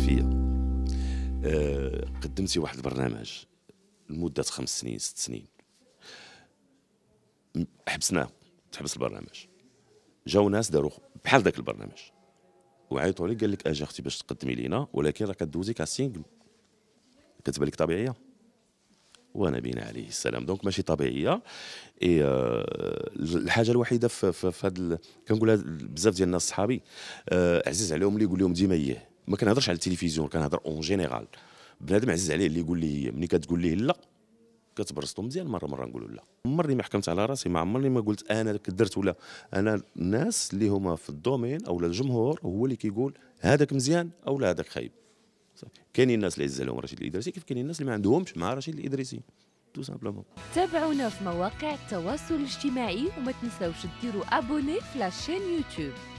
فيا. قدمتي واحد البرنامج لمده 5 سنين 6 سنين، حبسناه، تحبس البرنامج. جاو ناس داروا بحال ذاك البرنامج وعيطوا لي، قال لك اجي اختي باش تقدمي لينا، ولكن راه كدوزي كاسينغ كتبان لك طبيعيه. وانا بين عليه السلام، دونك ماشي طبيعيه. اي الحاجه الوحيده في هذا كنقولها بزاف ديال الناس صحابي، عزيز عليهم اللي يقول لهم ديما اييه. ما كنهضرش على التلفزيون، كنهضر اون جينيرال. بنادم عزيز عليه اللي يقول لي هي، ملي كتقول ليه لا كتبرسطو مزيان. مره نقولوا لا. عمرني ما حكمت على راسي، ما عمرني ما قلت انا درت ولا. انا الناس اللي هما في الدومين او الجمهور هو اللي كيقول هذاك مزيان او لا هذاك خايب. كاينين الناس اللي عز عليهم رشيد الادريسي، كيف كاينين الناس اللي ما عندهمش مع رشيد الادريسي، تو سامبلومون. تابعونا في مواقع التواصل الاجتماعي وما تنساوش ديروا ابوني في لاشين يوتيوب.